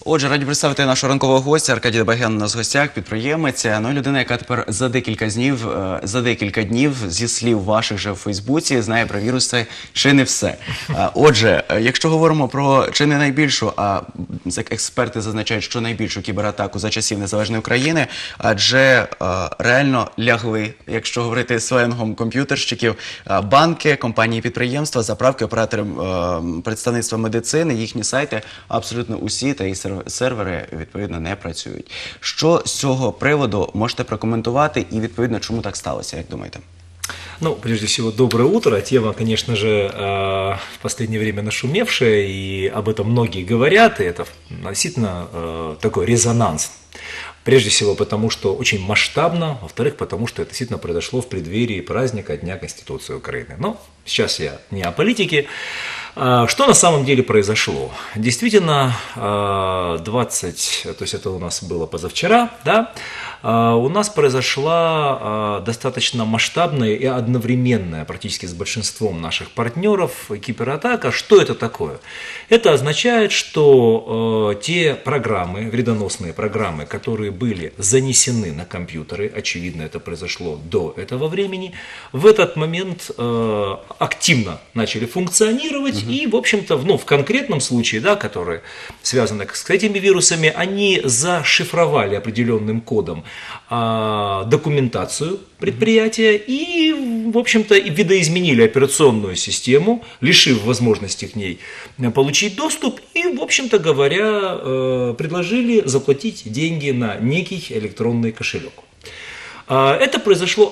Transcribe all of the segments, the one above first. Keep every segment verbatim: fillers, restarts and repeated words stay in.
Отже, раді представити нашого ранкового гостя. Аркадій Дебаген у нас в гостях, підприємець. Ну, людина, яка тепер за декілька днів, за декілька днів, зі слів ваших же в Фейсбуці, знає про віруси чи не все. Отже, якщо говоримо про чи не найбільшу, а експерти зазначають, що найбільшу кібератаку за часів незалежної України, адже реально лягли, якщо говорити сленгом комп'ютерщиків, банки, компанії, підприємства, заправки, оператори представництва медицини, їхні сайти, абсолютно усі та і сервери, відповідно, не працюють. Що з цього приводу можете прокоментувати і, відповідно, чому так сталося, як думаєте? Ну, прежде всего, доброе утро. Тема, конечно же, в последнее время нашумевшая, и об этом многие говорят, и это действительно такой резонанс. Прежде всего, потому что очень масштабно, во-вторых, потому что это действительно произошло в преддверии праздника Дня Конституции Украины. Но сейчас я не о политике. Что на самом деле произошло? Действительно, двадцать, то есть это у нас было позавчера, да, у нас произошла достаточно масштабная и одновременная, практически с большинством наших партнеров, кибератака. Что это такое? Это означает, что те программы, вредоносные программы, которые были занесены на компьютеры, очевидно, это произошло до этого времени, в этот момент активно начали функционировать. И, в общем-то, ну, в конкретном случае, да, которые связаны с этими вирусами, они зашифровали определенным кодом а, документацию предприятия и, в общем-то, видоизменили операционную систему, лишив возможности к ней получить доступ и, в общем-то говоря, предложили заплатить деньги на некий электронный кошелек. Это произошло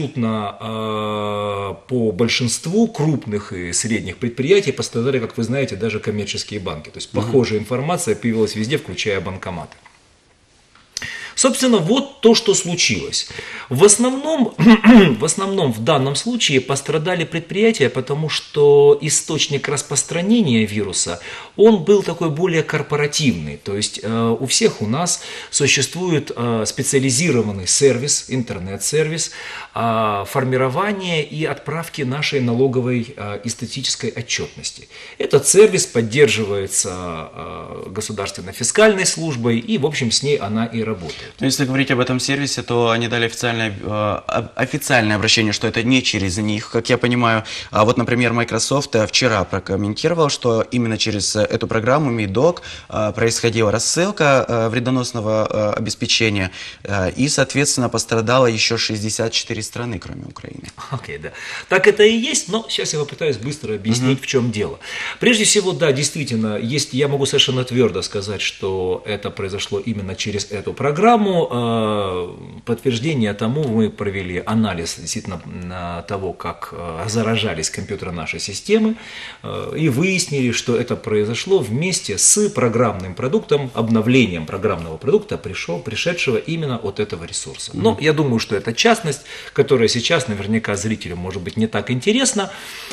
абсолютно по большинству крупных и средних предприятий. Пострадали, как вы знаете, даже коммерческие банки. То есть похожая информация появилась везде, включая банкоматы. Собственно, вот то, что случилось. В основном, в основном в данном случае пострадали предприятия, потому что источник распространения вируса, он был такой более корпоративный. То есть э, у всех у нас существует э, специализированный сервис, интернет-сервис, э, формирования и отправки нашей налоговой э, и статистической отчетности. Этот сервис поддерживается э, государственной фискальной службой, и, в общем, с ней она и работает. Но если говорить об этом сервисе, то они дали официальное, э, официальное обращение, что это не через них, как я понимаю. А вот, например, Microsoft вчера прокомментировал, что именно через эту программу Мидок э, происходила рассылка э, вредоносного э, обеспечения, э, и, соответственно, пострадало еще шестьдесят четыре страны, кроме Украины. Окей, okay, да. Так это и есть, но сейчас я попытаюсь быстро объяснить, mm-hmm. в чем дело. Прежде всего, да, действительно, есть, я могу совершенно твердо сказать, что это произошло именно через эту программу. Подтверждение тому мы провели анализ действительно того, как заражались компьютеры нашей системы, и выяснили, что это произошло вместе с программным продуктом, обновлением программного продукта, пришел, пришедшего именно от этого ресурса. Но я думаю, что это частность, которая сейчас наверняка зрителям может быть не так интересна.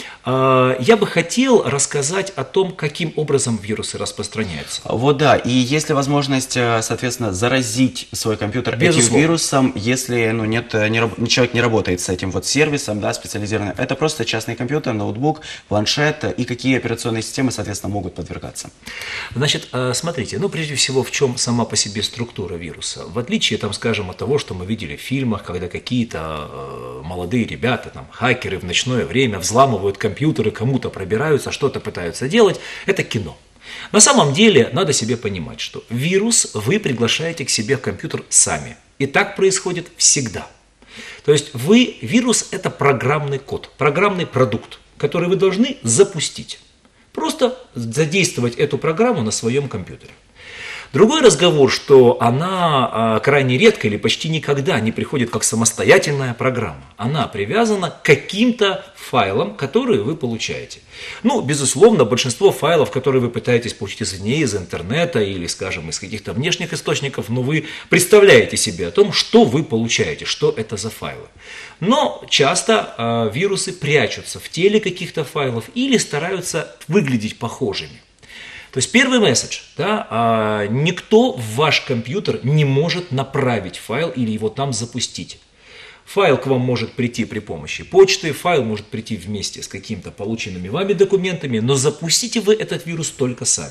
Я бы хотел рассказать о том, каким образом вирусы распространяются. Вот да, и есть ли возможность, соответственно, заразить свой компьютер Безусловно. этим вирусом, если ну, нет, не, человек не работает с этим вот сервисом, да, специализированным. Это просто частный компьютер, ноутбук, планшет, и какие операционные системы, соответственно, могут подвергаться? Значит, смотрите, ну прежде всего, в чем сама по себе структура вируса. В отличие, там, скажем, от того, что мы видели в фильмах, когда какие-то молодые ребята, там, хакеры в ночное время взламывают компьютеры, кому-то пробираются, что-то пытаются делать, это кино. На самом деле, надо себе понимать, что вирус вы приглашаете к себе в компьютер сами. И так происходит всегда. То есть вы, вирус – это программный код, программный продукт, который вы должны запустить. Просто задействовать эту программу на своем компьютере. Другой разговор, что она крайне редко или почти никогда не приходит как самостоятельная программа. Она привязана к каким-то файлам, которые вы получаете. Ну, безусловно, большинство файлов, которые вы пытаетесь получить извне, из интернета или, скажем, из каких-то внешних источников, но вы представляете себе о том, что вы получаете, что это за файлы. Но часто э, вирусы прячутся в теле каких-то файлов или стараются выглядеть похожими. То есть первый месседж, да, никто в ваш компьютер не может направить файл или его там запустить. Файл к вам может прийти при помощи почты, файл может прийти вместе с какими-то полученными вами документами, но запустите вы этот вирус только сами.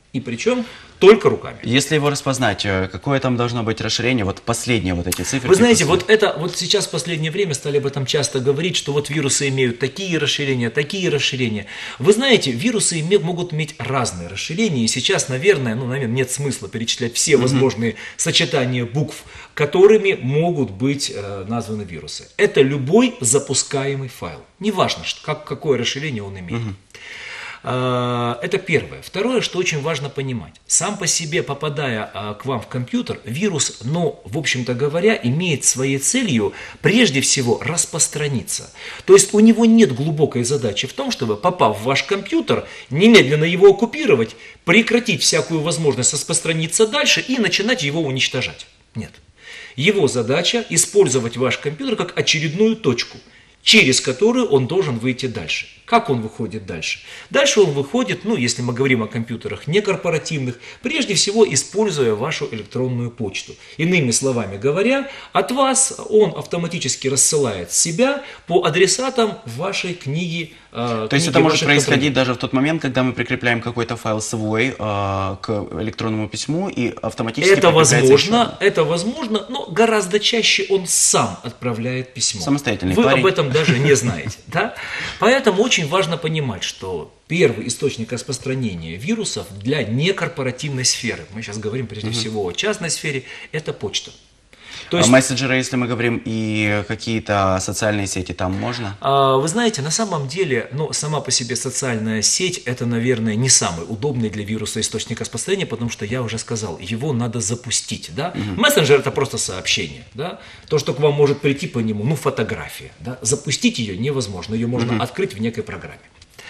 И причем только руками. Если его распознать, э, какое там должно быть расширение, вот последние вот эти цифры? Вы знаете, вот это, вот сейчас в последнее время стали об этом часто говорить, что вот вирусы имеют такие расширения, такие расширения. Вы знаете, вирусы име- могут иметь разные расширения, и сейчас, наверное, ну, наверное, нет смысла перечислять все возможные сочетания букв, которыми могут быть э, названы вирусы. Это любой запускаемый файл. Неважно, что, как, какое расширение он имеет. Это первое. Второе, что очень важно понимать. Сам по себе, попадая к вам в компьютер, вирус, ну, в общем-то говоря, имеет своей целью прежде всего распространиться. То есть у него нет глубокой задачи в том, чтобы, попав в ваш компьютер, немедленно его оккупировать, прекратить всякую возможность распространиться дальше и начинать его уничтожать. Нет. Его задача использовать ваш компьютер как очередную точку, через которую он должен выйти дальше. Как он выходит дальше? Дальше он выходит, ну, если мы говорим о компьютерах некорпоративных, прежде всего используя вашу электронную почту. Иными словами говоря, от вас он автоматически рассылает себя по адресатам вашей книги. То есть это может происходить даже в тот момент, когда мы прикрепляем какой-то файл свой э, к электронному письму и автоматически это возможно, еще... это возможно, но гораздо чаще он сам отправляет письмо. Самостоятельный Вы парень. об этом даже не знаете. Да? Поэтому очень важно понимать, что первый источник распространения вирусов для некорпоративной сферы, мы сейчас говорим прежде всего о частной сфере, это почта. То есть, а мессенджеры, если мы говорим, и какие-то социальные сети, там можно? Вы знаете, на самом деле, ну, сама по себе социальная сеть, это, наверное, не самый удобный для вируса источник распространения, потому что я уже сказал, его надо запустить. Да? Угу. Мессенджер это просто сообщение. Да? То, что к вам может прийти по нему, ну, фотография. Да? Запустить ее невозможно, ее можно угу. открыть в некой программе.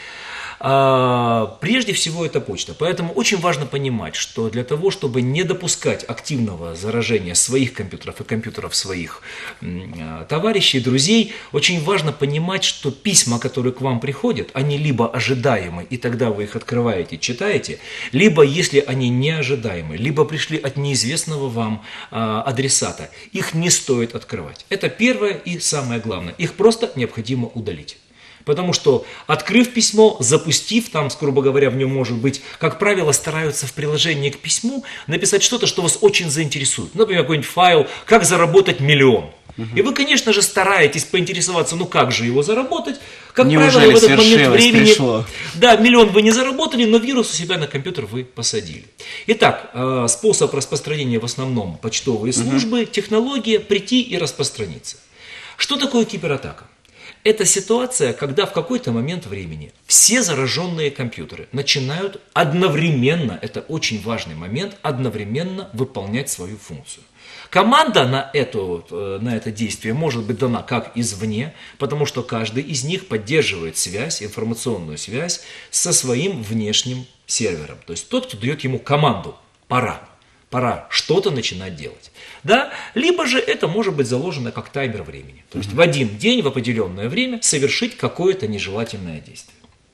Прежде всего это почта. Поэтому очень важно понимать, что для того, чтобы не допускать активного заражения своих компьютеров и компьютеров своих товарищей, друзей, очень важно понимать, что письма, которые к вам приходят, они либо ожидаемы, и тогда вы их открываете, читаете, либо, если они не ожидаемы, либо пришли от неизвестного вам адресата, их не стоит открывать. Это первое и самое главное. Их просто необходимо удалить. Потому что, открыв письмо, запустив, там, грубо говоря, в нем может быть, как правило, стараются в приложении к письму написать что-то, что вас очень заинтересует. Например, какой-нибудь файл «Как заработать миллион». Угу. И вы, конечно же, стараетесь поинтересоваться, ну как же его заработать. Как Неужели правило, в этот момент времени, пришло? Да, миллион вы не заработали, но вирус у себя на компьютер вы посадили. Итак, способ распространения в основном почтовые службы, угу. технология прийти и распространиться. Что такое кибератака? Это ситуация, когда в какой-то момент времени все зараженные компьютеры начинают одновременно, это очень важный момент, одновременно выполнять свою функцию. Команда на, эту, на это действие может быть дана как извне, потому что каждый из них поддерживает связь, информационную связь со своим внешним сервером. То есть тот, кто дает ему команду «пора». Пора что-то начинать делать. Да? Либо же это может быть заложено как таймер времени. То есть в один день, в определенное время совершить какое-то нежелательное действие.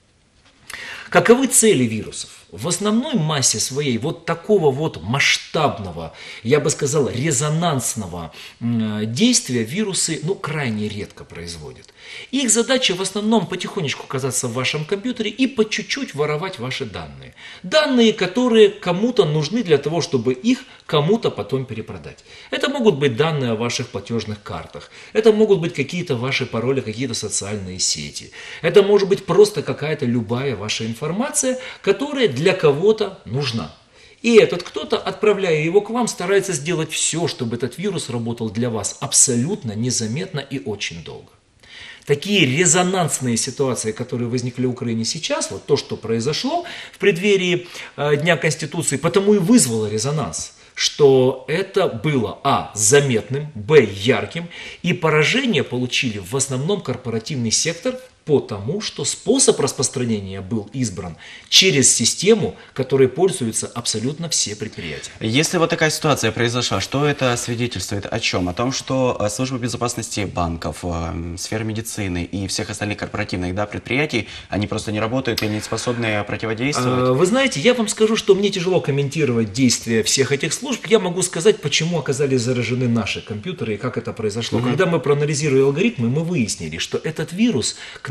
Каковы цели вирусов? В основной массе своей вот такого вот масштабного, я бы сказал, резонансного действия вирусы ну, крайне редко производят. Их задача в основном потихонечку оказаться в вашем компьютере и по чуть-чуть воровать ваши данные. Данные, которые кому-то нужны для того, чтобы их кому-то потом перепродать. Это могут быть данные о ваших платежных картах. Это могут быть какие-то ваши пароли, какие-то социальные сети. Это может быть просто какая-то любая ваша информация, которая для кого-то нужна. И этот кто-то, отправляя его к вам, старается сделать все, чтобы этот вирус работал для вас абсолютно незаметно и очень долго. Такие резонансные ситуации, которые возникли в Украине сейчас, вот то, что произошло в преддверии э, Дня Конституции, потому и вызвало резонанс, что это было а. заметным, б. ярким, и поражение получили в основном корпоративный сектор, потому что способ распространения был избран через систему, которой пользуются абсолютно все предприятия. Если вот такая ситуация произошла, что это свидетельствует о чем? О том, что служба безопасности банков, сферы медицины и всех остальных корпоративных да, предприятий, они просто не работают и не способны противодействовать? Вы знаете, я вам скажу, что мне тяжело комментировать действия всех этих служб. Я могу сказать, почему оказались заражены наши компьютеры и как это произошло. Mm-hmm. Когда мы проанализировали алгоритмы, мы выяснили, что этот вирус к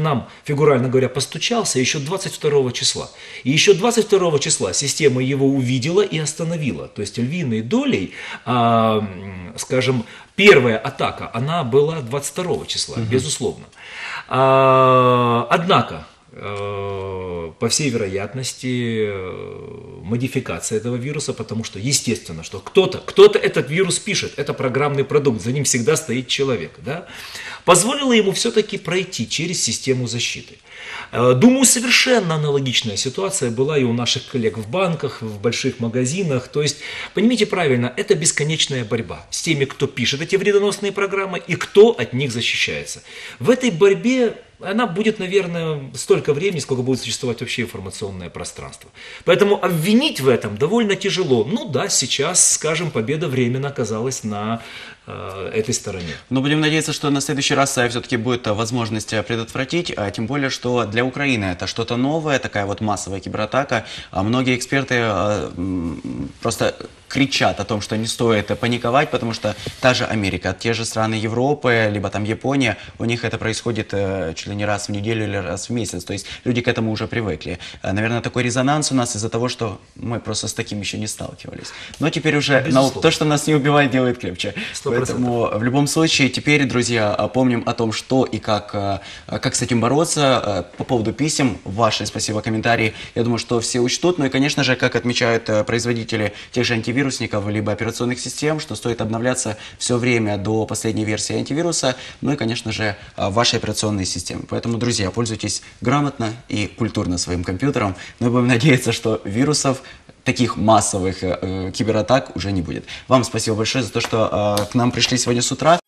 нам, фигурально говоря, постучался еще двадцать второго числа. И еще двадцать второго числа система его увидела и остановила. То есть львиной долей, а, скажем, первая атака, она была двадцать второго числа, угу. безусловно. А, однако, по всей вероятности, модификация этого вируса, потому что, естественно, что кто-то, кто-то этот вирус пишет, это программный продукт, за ним всегда стоит человек, да, позволило ему все-таки пройти через систему защиты. Думаю, совершенно аналогичная ситуация была и у наших коллег в банках, в больших магазинах. То есть, понимаете правильно, это бесконечная борьба с теми, кто пишет эти вредоносные программы и кто от них защищается. В этой борьбе она будет, наверное, столько времени, сколько будет существовать вообще информационное пространство. Поэтому обвинить в этом довольно тяжело. Ну да, сейчас, скажем, победа временно оказалась на э, этой стороне. Но будем надеяться, что на следующий раз все-таки будет возможность предотвратить, а тем более, что для Украины это что-то новое, такая вот массовая кибератака. А многие эксперты э, просто кричат о том, что не стоит паниковать, потому что та же Америка, те же страны Европы, либо там Япония, у них это происходит э, чуть ли не раз в неделю или раз в месяц. То есть люди к этому уже привыкли. А, наверное, такой резонанс у нас из-за того, что мы просто с таким еще не сталкивались. Но теперь уже наука, то, что нас не убивает, делает крепче. сто процентов. Поэтому в любом случае теперь, друзья, помним о том, что и как, как с этим бороться. По поводу писем, ваши, спасибо, комментарии, я думаю, что все учтут. Ну и, конечно же, как отмечают производители тех же антивирусов, либо операционных систем, что стоит обновляться все время до последней версии антивируса, ну и, конечно же, вашей операционной системы. Поэтому, друзья, пользуйтесь грамотно и культурно своим компьютером. Мы будем надеяться, что вирусов, таких массовых э, кибератак уже не будет. Вам спасибо большое за то, что э, к нам пришли сегодня с утра.